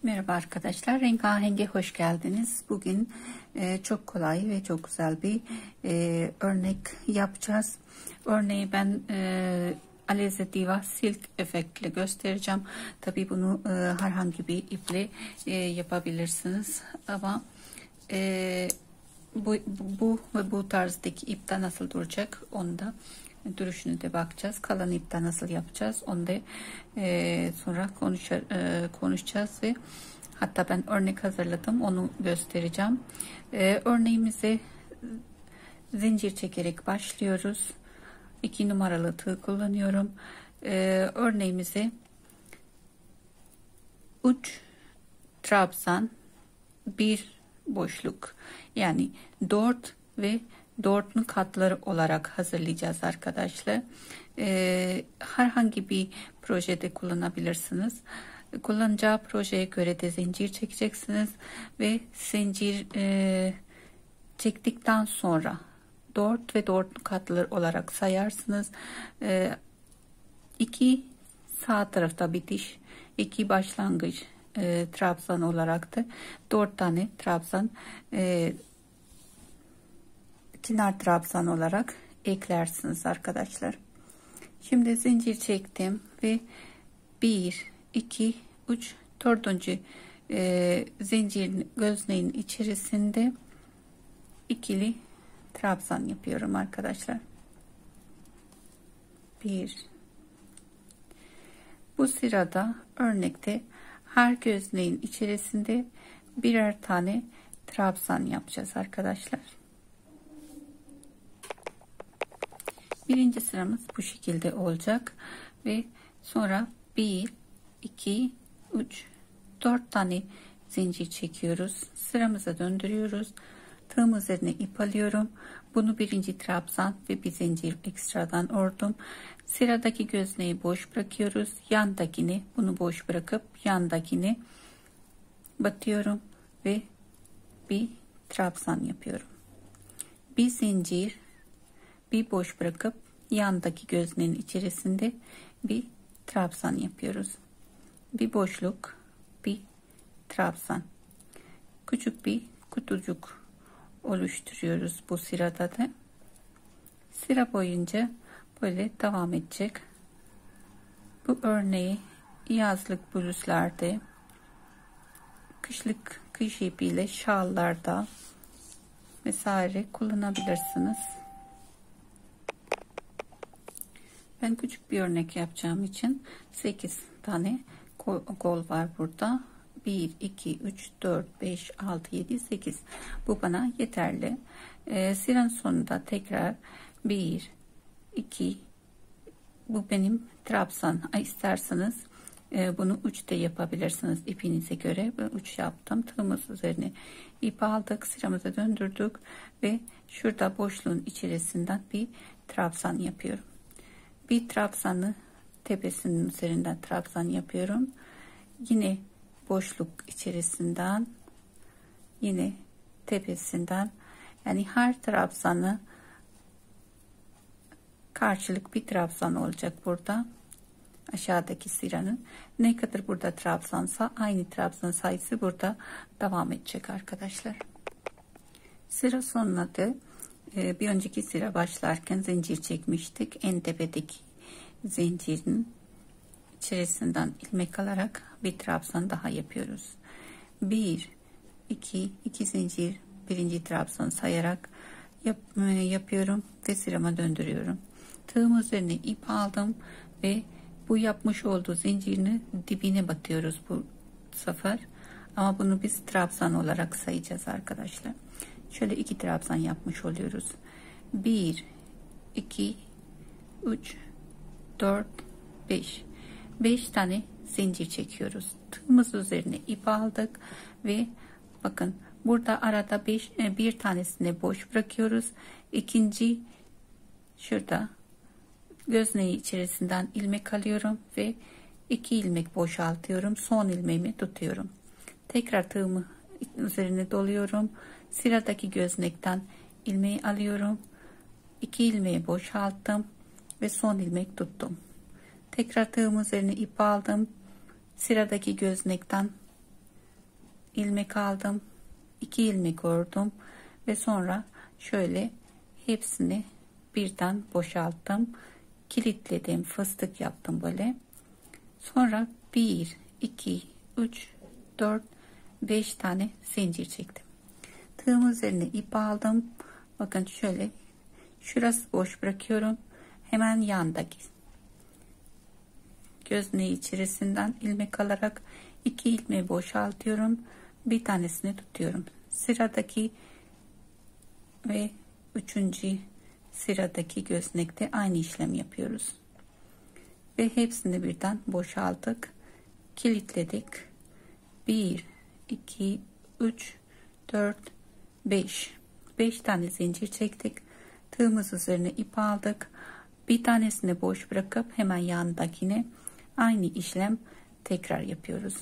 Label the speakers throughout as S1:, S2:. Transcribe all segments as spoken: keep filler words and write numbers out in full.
S1: Merhaba arkadaşlar, Rengahenk'e hoş geldiniz. Bugün e, çok kolay ve çok güzel bir e, örnek yapacağız. Örneği ben e, Aleze Diva Silk efektle göstereceğim. Tabii bunu e, herhangi bir iple e, yapabilirsiniz. Ama e, bu, bu ve bu tarzdaki ipte nasıl duracak onu da duruşunu da bakacağız. Kalan ipte nasıl yapacağız onu da e, sonra konuşa, e, konuşacağız ve hatta ben örnek hazırladım, onu göstereceğim. E, örneğimize zincir çekerek başlıyoruz. iki numaralı tığ kullanıyorum. E, örneğimize uç trabzan, bir boşluk, yani dört ve dörtlü katları olarak hazırlayacağız arkadaşlar. Ee, herhangi bir projede kullanabilirsiniz. Kullanacağı projeye göre de zincir çekeceksiniz ve zincir e, çektikten sonra dört ve dörtlü katlar olarak sayarsınız. E, iki sağ tarafta bitiş, iki başlangıç e, trabzan olarak da dört tane trabzan e, kenar trabzan olarak eklersiniz arkadaşlar. Şimdi zincir çektim ve bir iki üç dördüncü e, zincirin gözneğin içerisinde ikili trabzan yapıyorum arkadaşlar. Bir. Bu sırada örnekte her gözneğin içerisinde birer tane trabzan yapacağız arkadaşlar. Birinci sıramız bu şekilde olacak ve sonra bir iki üç dört tane zincir çekiyoruz. Sıramıza döndürüyoruz. Tığım üzerine ip alıyorum. Bunu birinci trabzan ve bir zincir ekstradan ördüm. Sıradaki gözneği boş bırakıyoruz. Yandakini bunu boş bırakıp yandakini batıyorum ve bir trabzan yapıyorum. Bir zincir, bir boş bırakıp yandaki gözneğin içerisinde bir trabzan yapıyoruz. Bir boşluk, bir trabzan. Küçük bir kutucuk oluşturuyoruz bu sırada da. Sıra boyunca böyle devam edecek. Bu örneği yazlık bluzlarda, kışlık kış ipiyle şallarda vesaire kullanabilirsiniz. Ben küçük bir örnek yapacağım için sekiz tane kol var burada. bir iki üç dört beş altı yedi sekiz. Bu bana yeterli. Ee, sıranın sonunda tekrar bir iki, bu benim trabzan. İsterseniz e, bunu üç de yapabilirsiniz ipinize göre. Ben üç yaptım. Tığımız üzerine ip aldık, sıramıza döndürdük ve şurada boşluğun içerisinden bir trabzan yapıyorum. Bir trabzanı tepesinin üzerinden trabzan yapıyorum. Yine boşluk içerisinden, yine tepesinden, yani her trabzanı karşılık bir trabzan olacak burada. Aşağıdaki sıranın ne kadar burada trabzansa aynı trabzan sayısı burada devam edecek arkadaşlar. Sıra sonuna da bir önceki sıra başlarken zincir çekmiştik. En tepedeki zincirin içerisinden ilmek alarak bir trabzan daha yapıyoruz. bir iki iki zincir, birinci trabzan sayarak yap, yapıyorum ve sırama döndürüyorum. Tığım üzerine ip aldım ve bu yapmış olduğu zincirini dibine batıyoruz bu sefer. Ama bunu biz trabzan olarak sayacağız arkadaşlar. Şöyle iki trabzan yapmış oluyoruz. bir iki üç dört beş. beş tane zincir çekiyoruz. Tığımız üzerine ip aldık ve bakın burada arada beş, bir tanesini boş bırakıyoruz. İkinci şurada gözneği içerisinden ilmek alıyorum ve iki ilmek boşaltıyorum. Son ilmeğimi tutuyorum. Tekrar tığımı üzerine doluyorum. Sıradaki göznekten ilmeği alıyorum. iki ilmeği boşalttım ve son ilmek tuttum. Tekrar tığım üzerine ip aldım. Sıradaki göznekten ilmek aldım, iki ilmek ördüm ve sonra şöyle hepsini birden boşalttım, kilitledim, fıstık yaptım böyle. Sonra bir iki üç dört beş tane zincir çektim. Tığımın üzerine ip aldım. Bakın şöyle, şurası boş bırakıyorum, hemen yandaki gözneği içerisinden ilmek alarak iki ilmeği boşaltıyorum, bir tanesini tutuyorum. Sıradaki ve üçüncü sıradaki göznekte aynı işlem yapıyoruz ve hepsini birden boşalttık, kilitledik. bir iki üç dört beş beş tane zincir çektik. Tığımız üzerine ip aldık, bir tanesini boş bırakıp hemen yanındakine aynı işlem tekrar yapıyoruz.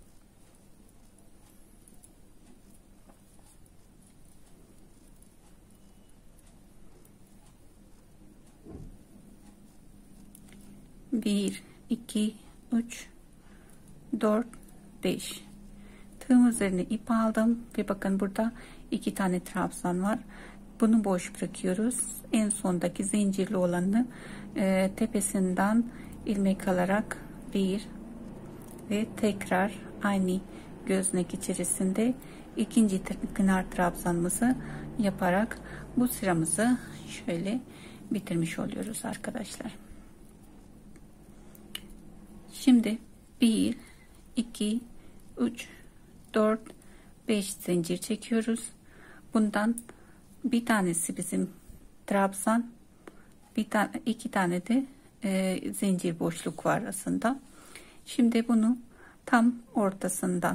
S1: bir iki üç dört beş tığım üzerine ip aldım ve bakın burada iki tane trabzan var. Bunu boş bırakıyoruz. En sondaki zincirli olanı e, tepesinden ilmek alarak bir ve tekrar aynı göznek içerisinde ikinci kenar trabzanımızı yaparak bu sıramızı şöyle bitirmiş oluyoruz arkadaşlar. Şimdi bir iki üç dört beş zincir çekiyoruz. Bundan bir tanesi bizim trabzan, bir tane iki tane de e, zincir boşluk var arasında. Şimdi bunu tam ortasından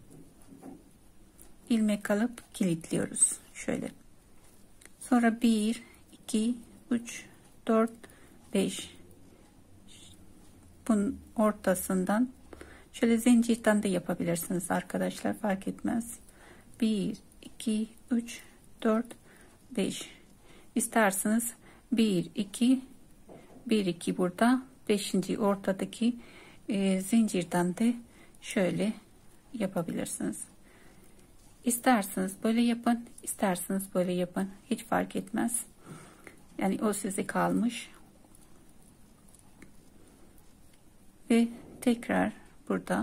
S1: ilmek alıp kilitliyoruz şöyle. Sonra bir iki üç dört beş, bunun ortasından şöyle zincirden de yapabilirsiniz arkadaşlar, fark etmez. bir iki üç dört beş, isterseniz bir iki bir iki burada, beşinci ortadaki e, zincirden de şöyle yapabilirsiniz. İsterseniz böyle yapın, isterseniz böyle yapın, hiç fark etmez. Yani o size kalmış. Ve tekrar burada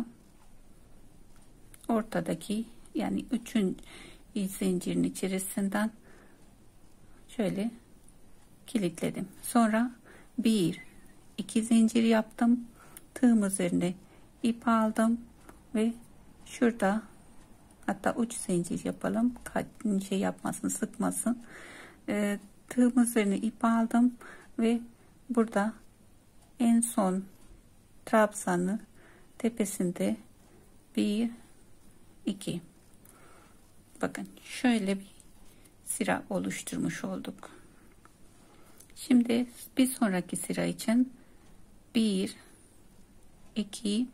S1: ortadaki, yani üçün zincirin içerisinden şöyle kilitledim. Sonra bir iki zincir yaptım, tığım üzerine ip aldım ve şurada, hatta üç zincir yapalım, şey yapmasın, sıkmasın. E, tığım üzerine ip aldım ve burada en son trabzanı tepesinde bir iki, bakın şöyle bir sıra oluşturmuş olduk. Şimdi bir sonraki sıra için bir iki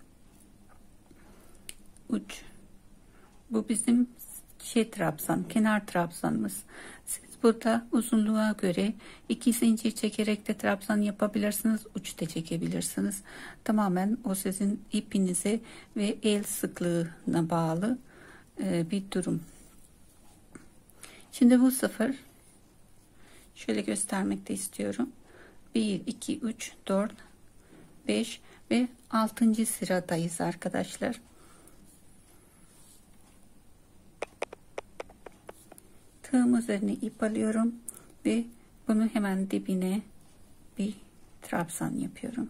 S1: üç, bu bizim şey trabzan, kenar trabzanımız. Siz burada uzunluğa göre iki zincir çekerek de trabzan yapabilirsiniz, üç de çekebilirsiniz. Tamamen o sizin ipinize ve el sıklığına bağlı bir durum. Şimdi bu sefer şöyle göstermek de istiyorum. bir iki üç dört beş ve altıncı sıradayız arkadaşlar. Tığım üzerine ip alıyorum ve bunu hemen dibine bir trabzan yapıyorum.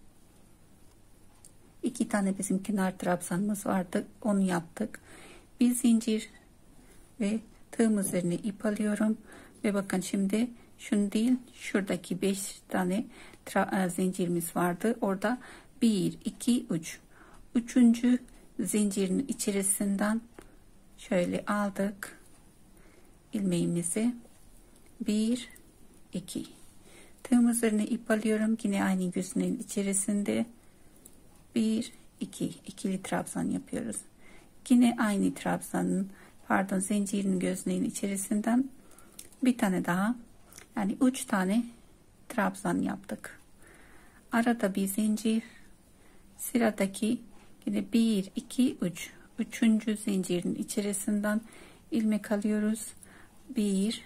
S1: İki tane bizim kenar trabzanımız vardı, onu yaptık. Bir zincir ve tığım üzerine ip alıyorum ve bakın şimdi şunu değil, şuradaki beş tane zincirimiz vardı. Orada bir iki üç, üçüncü zincirin içerisinden şöyle aldık ilmeğimizi, bir iki, tığım üzerine ip alıyorum, yine aynı gözünün içerisinde bir iki, ikili trabzan yapıyoruz. Yine aynı trabzanın, pardon, zincirin gözneğin içerisinden bir tane daha, yani üç tane trabzan yaptık. Arada bir zincir, sıradaki yine bir iki üç, üçüncü zincirin içerisinden ilmek alıyoruz. bir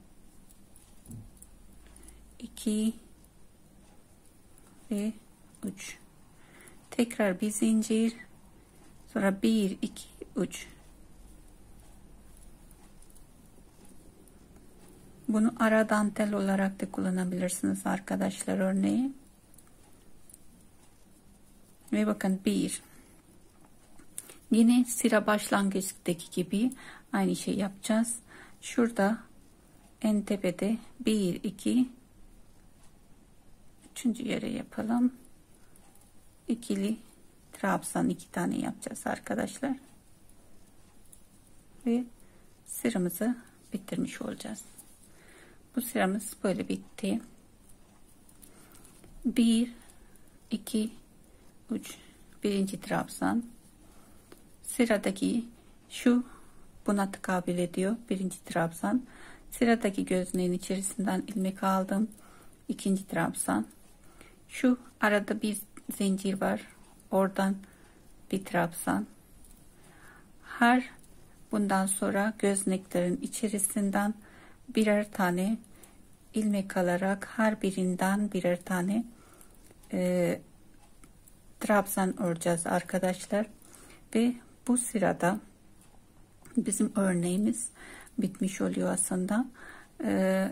S1: iki ve üç. Tekrar bir zincir, sonra bir iki üç. Bunu ara dantel olarak da kullanabilirsiniz arkadaşlar, örneği. Ve bakın bir. Yine sıra başlangıçtaki gibi aynı şey yapacağız. Şurada en tepede bir iki, üçüncü yere yapalım. İkili trabzan iki tane yapacağız arkadaşlar. Ve sıramızı bitirmiş olacağız. Bu sıramız böyle bitti. bir iki üç, birinci trabzan. Sıradaki şu buna tekabül ediyor. Birinci trabzan. Sıradaki gözneğin içerisinden ilmek aldım. İkinci trabzan. Şu arada bir zincir var. Oradan bir trabzan. Her bundan sonra gözneklerin içerisinden birer tane ilmek alarak her birinden birer tane e, trabzan öreceğiz arkadaşlar. Ve bu sırada bizim örneğimiz bitmiş oluyor aslında. Ee,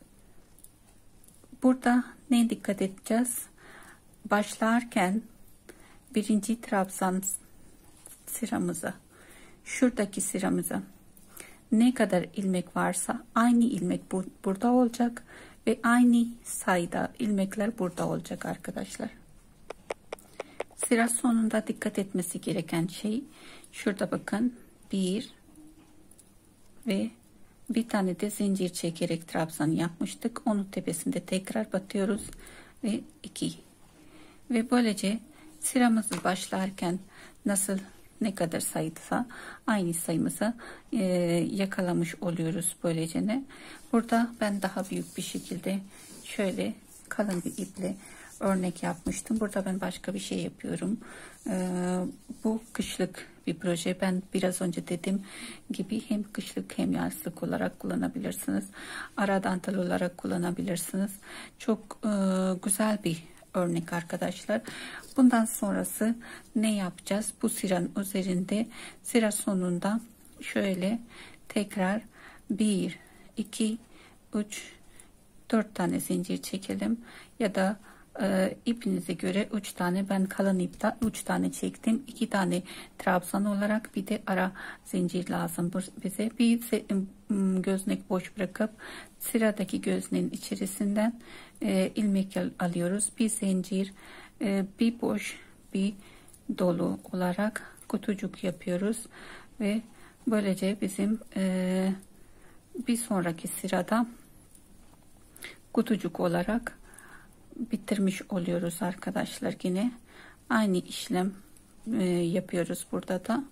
S1: burada ne dikkat edeceğiz? Başlarken birinci trabzan sıramıza, şuradaki sıramıza ne kadar ilmek varsa aynı ilmek bu, burada olacak ve aynı sayıda ilmekler burada olacak arkadaşlar. Sıra sonunda dikkat etmesi gereken şey şurada bakın, bir ve bir tane de zincir çekerek trabzan yapmıştık. Onun tepesinde tekrar batıyoruz ve iki ve böylece sıramızı başlarken nasıl ne kadar sayıdsa aynı sayımızı e, yakalamış oluyoruz böylece. Ne burada ben daha büyük bir şekilde şöyle kalın bir iple örnek yapmıştım. Burada ben başka bir şey yapıyorum. Ee, bu kışlık bir proje. Ben biraz önce dediğim gibi hem kışlık hem yazlık olarak kullanabilirsiniz. Ara dantel olarak kullanabilirsiniz. Çok e, güzel bir örnek arkadaşlar. Bundan sonrası ne yapacağız? Bu sıranın üzerinde sıra sonunda şöyle tekrar bir iki üç dört tane zincir çekelim ya da e, ipinize göre üç tane, ben kalın ipten üç tane çektim. iki tane trabzan olarak bir de ara zincir lazım bize. Bir göznek boş bırakıp sıradaki gözneğin içerisinden e, ilmek alıyoruz. Bir zincir, e, bir boş bir dolu olarak kutucuk yapıyoruz ve böylece bizim e, bir sonraki sırada kutucuk olarak bitirmiş oluyoruz arkadaşlar. Yine aynı işlem e, yapıyoruz burada da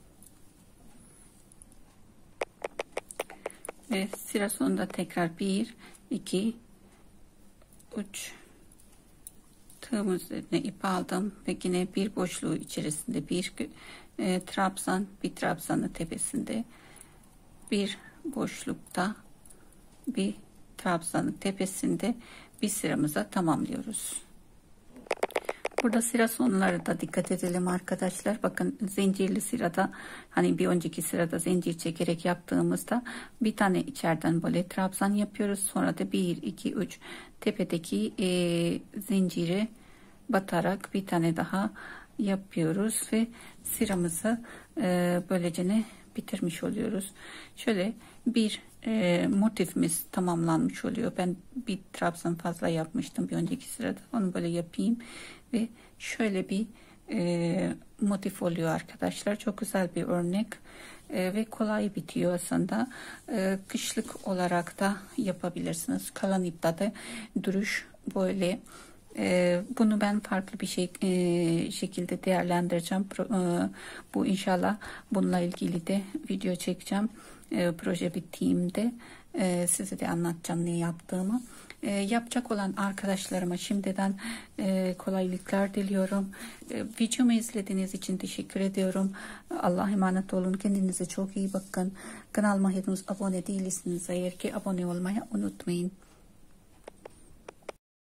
S1: ve sıra sonunda tekrar bir iki üç tığım üzerine ip aldım ve yine bir boşluğu içerisinde bir e, trabzan, bir trabzanın tepesinde, bir boşlukta bir trabzanın tepesinde bir sıramıza tamamlıyoruz. Burada sıra sonları da dikkat edelim arkadaşlar. Bakın zincirli sırada, hani bir önceki sırada zincir çekerek yaptığımızda bir tane içeriden böyle trabzan yapıyoruz. Sonra da bir iki üç tepedeki e, zinciri batarak bir tane daha yapıyoruz ve sıramızı e, böylece ne bitirmiş oluyoruz. Şöyle bir e, motifimiz tamamlanmış oluyor. Ben bir trabzan fazla yapmıştım bir önceki sırada. Onu böyle yapayım ve şöyle bir e, motif oluyor arkadaşlar. Çok güzel bir örnek e, ve kolay bitiyor aslında. E, kışlık olarak da yapabilirsiniz. Kalan ipte de duruş böyle. Ee, bunu ben farklı bir şey e, şekilde değerlendireceğim. Pro, e, bu inşallah bununla ilgili de video çekeceğim. E, proje bittiğimde e, size de anlatacağım ne yaptığımı. E, yapacak olan arkadaşlarıma şimdiden e, kolaylıklar diliyorum. E, videomu izlediğiniz için teşekkür ediyorum. Allah'a emanet olun. Kendinize çok iyi bakın. Kanalıma henüz abone değilsiniz eğer ki abone olmayı unutmayın.